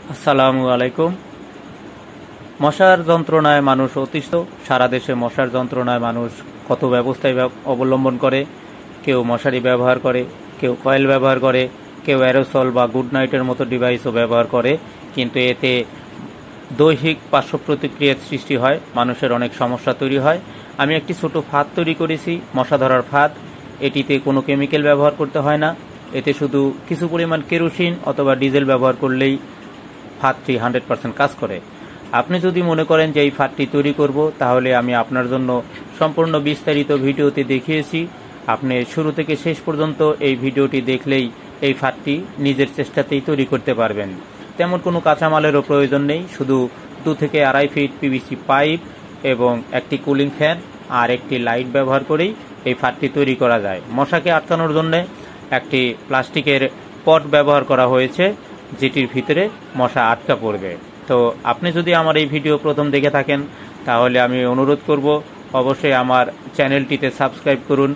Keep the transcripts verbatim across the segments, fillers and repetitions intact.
আসসালামু আলাইকুম। মশার যন্ত্রণায় মানুষ অতিষ্ঠ। সারা দেশে মশার যন্ত্রণায় মানুষ কত ব্যবস্থায় অবলম্বন করে। কেউ মশারি ব্যবহার করে, কেউ কয়েল ব্যবহার করে, কেউ অ্যারোসল বা গুড নাইটের মতো ডিভাইসও ব্যবহার করে, কিন্তু এতে দৈহিক পার্শ্ব প্রতিক্রিয়ার সৃষ্টি হয়, মানুষের অনেক সমস্যা তৈরি হয়। আমি একটি ছোট ফাঁদ তৈরি করেছি, মশা ধরার ফাঁদ। এটিতে কোনো কেমিক্যাল ব্যবহার করতে হয় না, এতে শুধু কিছু পরিমাণ কেরোসিন অথবা ডিজেল ব্যবহার করলেই ফাঁদটি হান্ড্রেড পার্সেন্ট কাজ করে। আপনি যদি মনে করেন যে এই ফাঁদটি তৈরি করব, তাহলে আমি আপনার জন্য সম্পূর্ণ বিস্তারিত ভিডিওতে দেখিয়েছি। আপনি শুরু থেকে শেষ পর্যন্ত এই ভিডিওটি দেখলেই এই ফাঁদটি নিজের চেষ্টাতেই তৈরি করতে পারবেন। তেমন কোনো কাঁচামালেরও প্রয়োজন নেই, শুধু দু থেকে আড়াই ফিট পিভিসি পাইপ এবং একটি কুলিং ফ্যান আর একটি লাইট ব্যবহার করেই এই ফাঁদটি তৈরি করা যায়। মশাকে আটকানোর জন্য একটি প্লাস্টিকের পট ব্যবহার করা হয়েছে, যেটির ভিতরে মশা আটকা পড়বে। তো আপনি যদি আমার এই ভিডিও প্রথম দেখে থাকেন, তাহলে আমি অনুরোধ করব অবশ্যই আমার চ্যানেলটিতে সাবস্ক্রাইব করুন।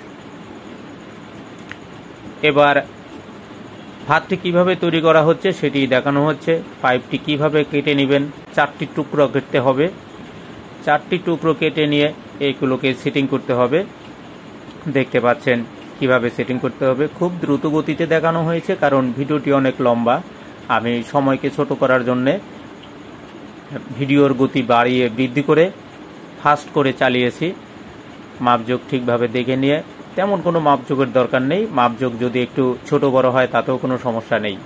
এবার ফাঁদটি কিভাবে তৈরি করা হচ্ছে সেটি দেখানো হচ্ছে। পাইপটি কিভাবে কেটে নেবেন, চারটি টুকরো কেটে হবে। চারটি টুকরো কেটে নিয়ে এইগুলোকে সেটিং করতে হবে। দেখতে পাচ্ছেন কিভাবে সেটিং করতে হবে। খুব দ্রুত গতিতে দেখানো হয়েছে, কারণ ভিডিওটি অনেক লম্বা। আমি সময়কে ছোট করার জন্যে ভিডিওর গতি বাড়িয়ে বৃদ্ধি করে ফাস্ট করে চালিয়েছি। মাপযোগ ঠিকভাবে দেখে নিয়ে, তেমন কোনো মাপযোগের দরকার নেই। মাপযোগ যদি একটু ছোট বড় হয় তাতেও কোনো সমস্যা নেই।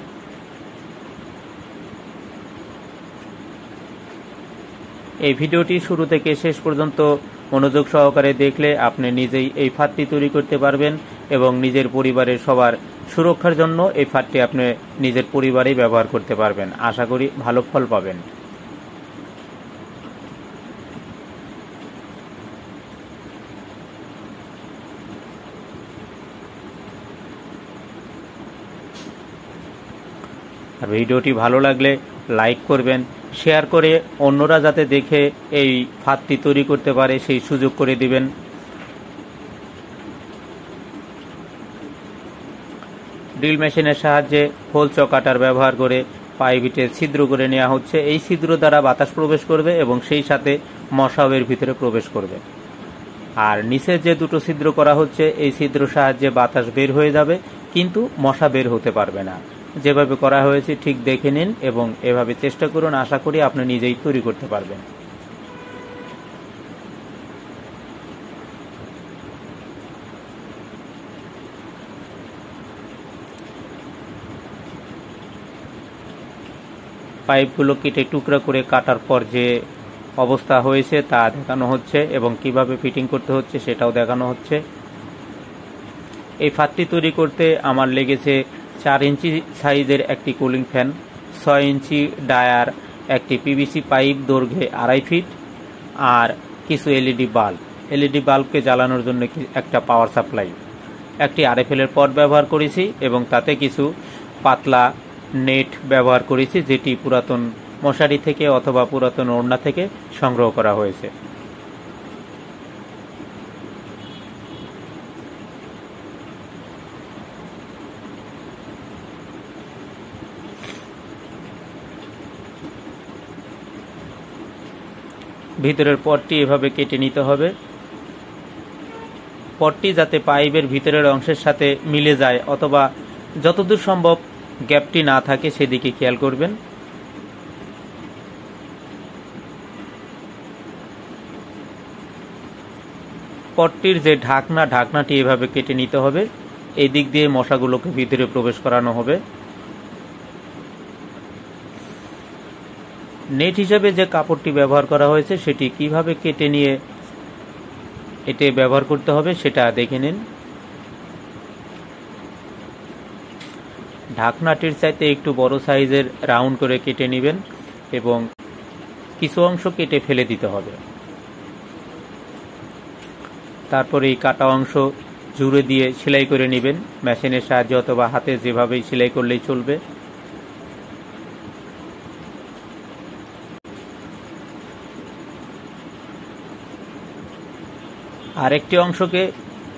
এই ভিডিওটি শুরু থেকে শেষ পর্যন্ত মনোযোগ সহকারে দেখলে আপনি নিজেই এই ফাঁদটি তৈরি করতে পারবেন এবং নিজের পরিবারের সবার সুরক্ষার জন্য এই ফাঁদটি আপনি নিজের পরিবারেই ব্যবহার করতে পারবেন। আশা করি ভালো ফল পাবেন। আর ভিডিওটি ভালো লাগলে লাইক করবেন, শেয়ার করে অন্যরা যাতে দেখে এই ফাঁদটি তৈরি করতে পারে সেই সুযোগ করে দিবেন। ড্রিল মেশিনের সাহায্যে হোল চকাটার ব্যবহার করে পাইপে ছিদ্র করে নেওয়া হচ্ছে। এই ছিদ্র দ্বারা বাতাস প্রবেশ করবে এবং সেই সাথে মশাও এর ভিতরে প্রবেশ করবে। আর নিচে যে দুটো ছিদ্র করা হচ্ছে, এই ছিদ্র সাহায্যে বাতাস বের হয়ে যাবে, কিন্তু মশা বের হতে পারবে না। যেভাবে করা হয়েছে ঠিক দেখে নিন এবং এভাবে চেষ্টা করুন। আশা করি আপনি নিজেই তৈরি করতে পারবেন। পাইপগুলো কেটে টুকরা করে কাটার পর যে অবস্থা হয়েছে তা দেখানো হচ্ছে এবং কিভাবে ফিটিং করতে হচ্ছে সেটাও দেখানো হচ্ছে। এই ফাঁদটি তৈরি করতে আমার লেগেছে চার ইঞ্চি সাইজের একটি কুলিং ফ্যান, ছয় ইঞ্চি ডায়ার একটি পিভিসি পাইপ দৈর্ঘ্যে আড়াই ফিট, আর কিছু এলইডি বাল্ব। এলইডি বাল্বকে জ্বালানোর জন্য একটা পাওয়ার সাপ্লাই, একটি আরএফএলের পট ব্যবহার করেছি এবং তাতে কিছু পাতলা নেট ব্যবহার করেছি, যেটি পুরাতন মশারি থেকে অথবা পুরাতন ওড়না থেকে সংগ্রহ করা হয়েছে। ভিতরের পটটি এভাবে কেটে নিতে হবে। পটটি যাতে পাইপের ভিতরের অংশের সাথে মিলে যায় অথবা যতদূর সম্ভব গ্যাপটি না থাকে সেদিকে খেয়াল করবেন। পটটির যে ঢাকনা, ঢাকনাটি এভাবে কেটে নিতে হবে। এই দিক দিয়ে মশাগুলোকে ভিতরে প্রবেশ করানো হবে। নেট হিসেবে যে কাপড়টি ব্যবহার করা হয়েছে সেটি কিভাবে কেটে নিয়ে এতে ব্যবহার করতে হবে সেটা দেখে নিন। ঢাকনাটির চাইতে একটু বড় সাইজের রাউন্ড করে কেটে নেবেন এবং কিছু অংশ কেটে ফেলে দিতে হবে। তারপরে এই কাটা অংশ জুড়ে দিয়ে সেলাই করে নেবেন মেশিনের সাহায্যে অথবা হাতে, যেভাবেই সেলাই করলেই চলবে। আরেকটি অংশকে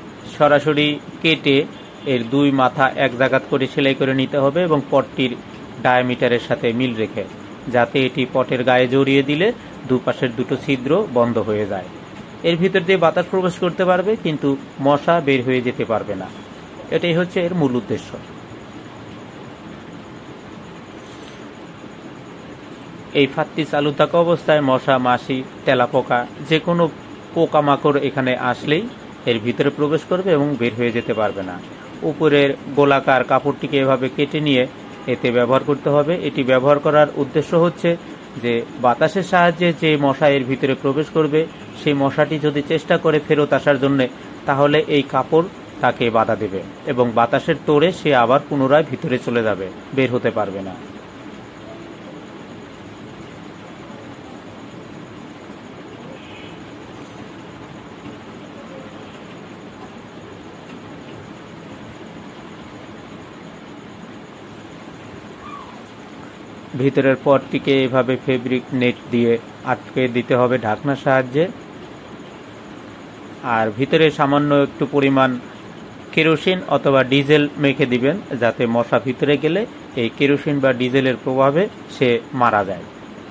সরাসরি কেটে এর দুই মাথা এক জায়গা করে সেলাই করে নিতে হবে এবং পটটির ডায়ামিটারের সাথে মিল রেখে, যাতে এটি পটের গায়ে জড়িয়ে দিলে দুপাশের দুটো ছিদ্র বন্ধ হয়ে যায়। এর ভিতর দিয়ে বাতাস প্রবেশ করতে পারবে, কিন্তু মশা বের হয়ে যেতে পারবে না। এটাই হচ্ছে এর মূল উদ্দেশ্য। এই ফাঁদটি চালু থাকা অবস্থায় মশা, মাছি, তেলাপোকা যে কোনো পোকামাকড় এখানে আসলেই এর ভিতরে প্রবেশ করবে এবং বের হয়ে যেতে পারবে না। উপরের গোলাকার কাপড়টিকে এভাবে কেটে নিয়ে এতে ব্যবহার করতে হবে। এটি ব্যবহার করার উদ্দেশ্য হচ্ছে যে বাতাসের সাহায্যে যে মশা এর ভিতরে প্রবেশ করবে, সেই মশাটি যদি চেষ্টা করে ফেরত আসার জন্য, তাহলে এই কাপড় তাকে বাধা দেবে এবং বাতাসের তোড়ে সে আবার পুনরায় ভিতরে চলে যাবে, বের হতে পারবে না। ভিতরের পটটিকে এভাবে ফেব্রিক নেট দিয়ে আটকে দিতে হবে ঢাকনার সাহায্যে। আর ভিতরে সামান্য একটু পরিমাণ কেরোসিন অথবা ডিজেল মেখে দিবেন, যাতে মশা ভিতরে গেলে এই কেরোসিন বা ডিজেলের প্রভাবে সে মারা যায়।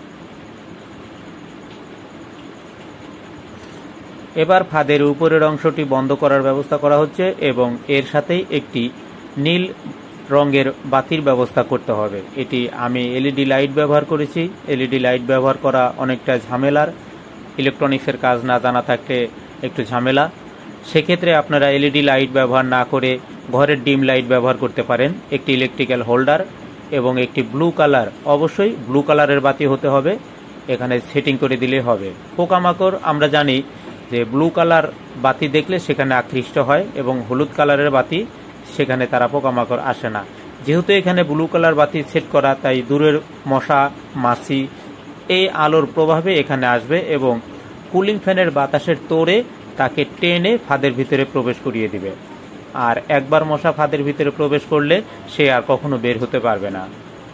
এবার ফাঁদের উপরের অংশটি বন্ধ করার ব্যবস্থা করা হচ্ছে এবং এর সাথেই একটি নীল রঙের বাতির ব্যবস্থা করতে হবে। এটি আমি এলইডি লাইট ব্যবহার করেছি। এলইডি লাইট ব্যবহার করা অনেকটা ঝামেলার, ইলেকট্রনিক্সের কাজ না জানা থাকলে একটু ঝামেলা। সেক্ষেত্রে আপনারা এলইডি লাইট ব্যবহার না করে ঘরের ডিম লাইট ব্যবহার করতে পারেন। একটি ইলেকট্রিক্যাল হোল্ডার এবং একটি ব্লু কালার, অবশ্যই ব্লু কালারের বাতি হতে হবে, এখানে সেটিং করে দিলে হবে। পোকামাকড় আমরা জানি যে ব্লু কালার বাতি দেখলে সেখানে আকৃষ্ট হয় এবং হলুদ কালারের বাতি সেখানে তারা পোকামাকড় আসে না। যেহেতু এখানে ব্লু কালার বাতি সেট করা, তাই দূরের মশা, মাছি এই আলোর প্রভাবে এখানে আসবে এবং কুলিং ফ্যানের বাতাসের তোড়ে তাকে টেনে ফাঁদের ভিতরে প্রবেশ করিয়ে দিবে। আর একবার মশা ফাঁদের ভিতরে প্রবেশ করলে সে আর কখনো বের হতে পারবে না।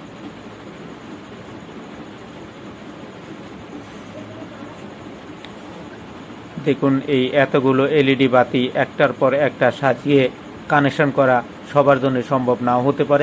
দেখুন, এই এতগুলো এলইডি বাতি একটার পর একটা সাজিয়ে কানেকশন করা সবার জন্য সম্ভব নাও হতে পারে।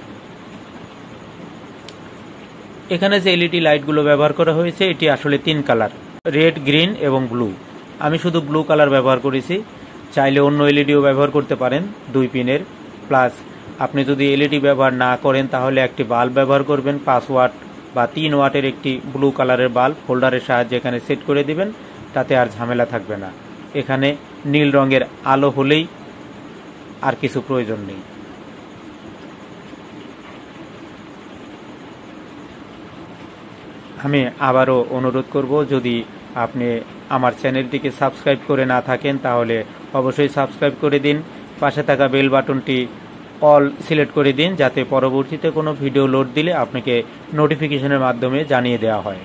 এখানে যে এলইডি লাইটগুলো ব্যবহার করা হয়েছে এটি আসলে তিন কালার, রেড, গ্রিন এবং ব্লু। আমি শুধু ব্লু কালার ব্যবহার করেছি, চাইলে অন্য এলইডিও ব্যবহার করতে পারেন দুই পিনের। প্লাস আপনি যদি এলইডি ব্যবহার না করেন তাহলে একটি বাল্ব ব্যবহার করবেন, পাঁচ ওয়াট বা তিন ওয়াটের একটি ব্লু কালারের বাল্ব হোল্ডারের সাহায্যে এখানে সেট করে দিবেন, তাতে আর ঝামেলা থাকবে না। এখানে নীল রঙের আলো হলেই আর কিছু প্রয়োজন নেই। আমি আবারও অনুরোধ করব, যদি আপনি আমার চ্যানেলটিকে সাবস্ক্রাইব করে না থাকেন তাহলে অবশ্যই সাবস্ক্রাইব করে দিন। পাশে থাকা বেল বাটনটি অল সিলেক্ট করে দিন, যাতে পরবর্তীতে কোনো ভিডিও লোড দিলে আপনাকে নোটিফিকেশনের মাধ্যমে জানিয়ে দেওয়া হয়।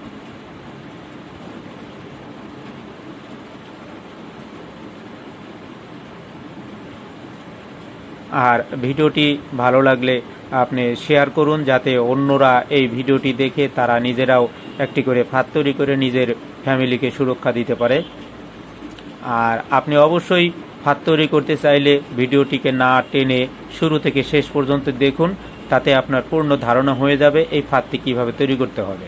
আর ভিডিওটি ভালো লাগলে আপনি শেয়ার করুন, যাতে অন্যরা এই ভিডিওটি দেখে তারা নিজেরাও একটি করে ফাঁদ তৈরি করে নিজের ফ্যামিলিকে সুরক্ষা দিতে পারে। আর আপনি অবশ্যই ফাঁদ তৈরি করতে চাইলে ভিডিওটিকে না টেনে শুরু থেকে শেষ পর্যন্ত দেখুন, তাতে আপনার পূর্ণ ধারণা হয়ে যাবে এই ফাঁদটি কিভাবে তৈরি করতে হবে।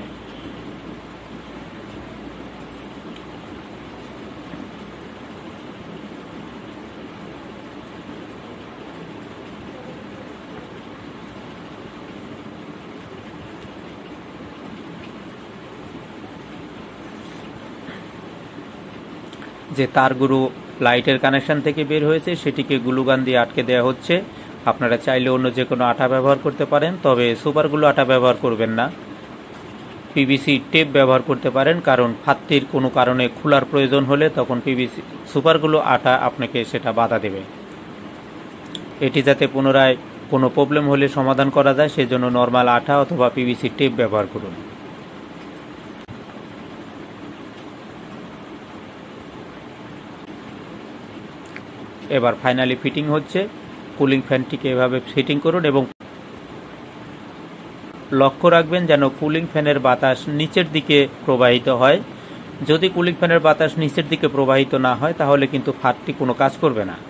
যে তারগুলো লাইটের কানেকশন থেকে বের হয়েছে সেটিকে গ্লুগান দিয়ে আটকে দেওয়া হচ্ছে। আপনারা চাইলে অন্য যে কোনো আঠা ব্যবহার করতে পারেন, তবে সুপারগুলো আঠা ব্যবহার করবেন না। পিভিসি টেপ ব্যবহার করতে পারেন, কারণ ফাঁদটির কোনো কারণে খোলার প্রয়োজন হলে তখন পিভিসি সুপারগুলো আঠা আপনাকে সেটা বাধা দেবে। এটি যাতে পুনরায় কোনো প্রবলেম হলে সমাধান করা যায়, সেজন্য নর্মাল আঠা অথবা পিভিসি টেপ ব্যবহার করুন। এবার ফাইনালি ফিটিং হচ্ছে। কুলিং ফ্যানটিকে এভাবে ফিটিং করুন এবং লক্ষ্য রাখবেন যেন কুলিং ফ্যানের বাতাস নিচের দিকে প্রবাহিত হয়। যদি কুলিং ফ্যানের বাতাস নিচের দিকে প্রবাহিত না হয় তাহলে কিন্তু ফাঁদটি কোনো কাজ করবে না।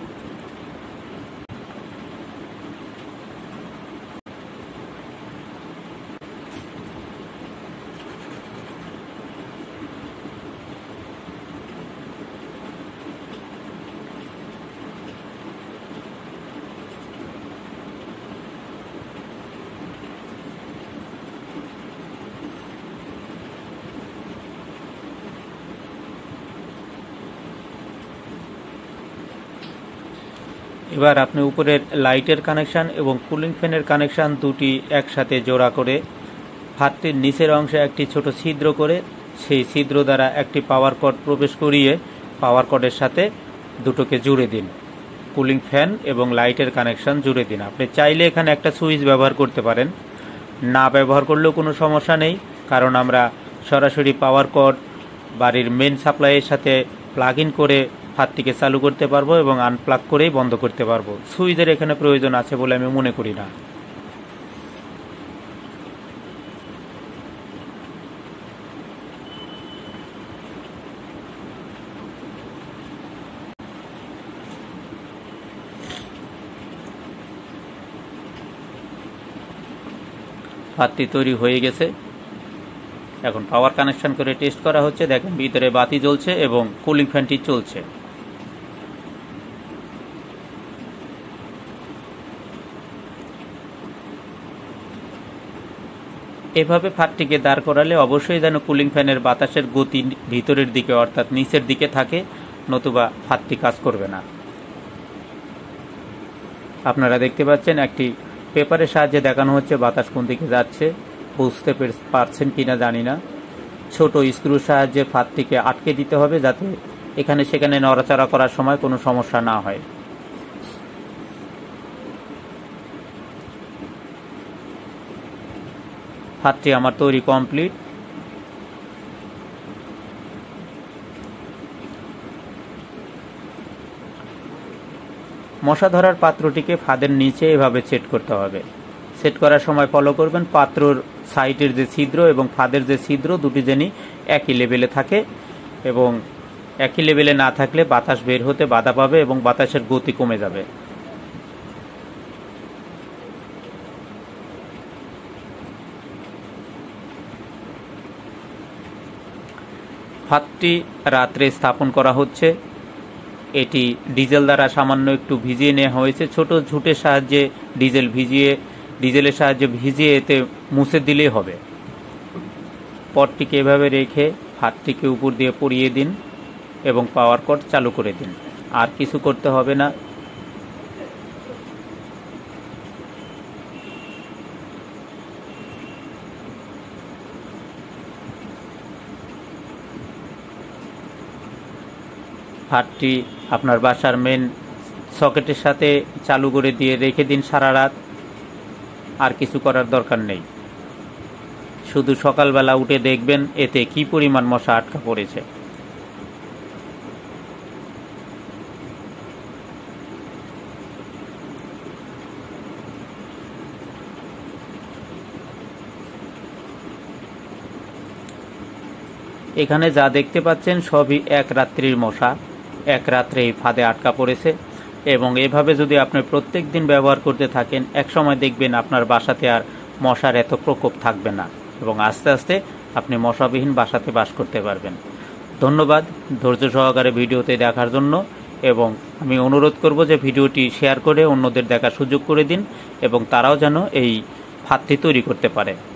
এবার আপনি উপরের লাইটের কানেকশান এবং কুলিং ফ্যানের কানেকশান দুটি একসাথে জোড়া করে ফাতটির নিচের অংশে একটি ছোট ছিদ্র করে সেই ছিদ্র দ্বারা একটি পাওয়ার কর্ড প্রবেশ করিয়ে পাওয়ার কর্ডের সাথে দুটোকে জুড়ে দিন। কুলিং ফ্যান এবং লাইটের কানেকশান জুড়ে দিন। আপনি চাইলে এখানে একটা সুইচ ব্যবহার করতে পারেন, না ব্যবহার করলেও কোনো সমস্যা নেই, কারণ আমরা সরাসরি পাওয়ার কর্ড বাড়ির মেন সাপ্লাইয়ের সাথে প্লাগ ইন করে ফাতটিকে চালু করতে পারবো এবং আনপ্লাগ করেই বন্ধ করতে পারবো। সুইচের এখানে প্রয়োজন আছে বলে আমি মনে করি না। ফাতটি তৈরি হয়ে গেছে। এখন পাওয়ার কানেকশন করে টেস্ট করা হচ্ছে। দেখেন ভিতরে বাতি জ্বলছে এবং কুলিং ফ্যানটি চলছে। এভাবে ফাতটিকে দাঁড় করালে অবশ্যই যেন কুলিং ফ্যানের বাতাসের গতি ভিতরের দিকে অর্থাৎ নিচের দিকে থাকে, নতুবা ফাতটি কাজ করবে না। আপনারা দেখতে পাচ্ছেন একটি পেপারের সাহায্যে দেখানো হচ্ছে বাতাস কোন দিকে যাচ্ছে। বুঝতে পারছেন কিনা জানি না। ছোট স্ক্রুর সাহায্যে ফাতটিকে আটকে দিতে হবে যাতে এখানে সেখানে নড়াচড়া করার সময় কোনো সমস্যা না হয়। ফাতটি আমার তৈরি কমপ্লিট। মশা ধরার পাত্রটিকে ফাঁদের নিচে এভাবে সেট করতে হবে। সেট করার সময় ফলো করবেন পাত্রর সাইডের যে ছিদ্র এবং ফাঁদের যে ছিদ্র দুটি যেনই একই লেভেলে থাকে, এবং একই লেভেলে না থাকলে বাতাস বের হতে বাধা পাবে এবং বাতাসের গতি কমে যাবে। ফাতটি রাত্রে স্থাপন করা হচ্ছে। এটি ডিজেল দ্বারা সামান্য একটু ভিজিয়ে নেওয়া হয়েছে। ছোট ঝুটের সাহায্যে ডিজেল ভিজিয়ে ডিজেলের সাহায্যে ভিজিয়ে এতে মুছে দিলেই হবে। পটটিকে এভাবে রেখে ফাতটিকে উপর দিয়ে পরিয়ে দিন এবং পাওয়ার কর্ড চালু করে দিন। আর কিছু করতে হবে না। ফাতটি আপনার বাসার মেন সকেটের সাথে চালু করে দিয়ে রেখে দিন সারা রাত। আর কিছু করার দরকার নেই। শুধু সকালবেলা উঠে দেখবেন এতে কি পরিমাণ মশা আটকা পড়েছে। এখানে যা দেখতে পাচ্ছেন সবই এক রাত্রির মশা, এক রাত্রে এই ফাঁদে আটকা পড়েছে। এবং এভাবে যদি আপনি প্রত্যেক দিন ব্যবহার করতে থাকেন, এক সময় দেখবেন আপনার বাসাতে আর মশার এত প্রকোপ থাকবে না এবং আস্তে আস্তে আপনি মশাবিহীন বাসাতে বাস করতে পারবেন। ধন্যবাদ ধৈর্য সহকারে ভিডিওতে দেখার জন্য, এবং আমি অনুরোধ করব যে ভিডিওটি শেয়ার করে অন্যদের দেখার সুযোগ করে দিন এবং তারাও যেন এই ফাঁদটি তৈরি করতে পারে।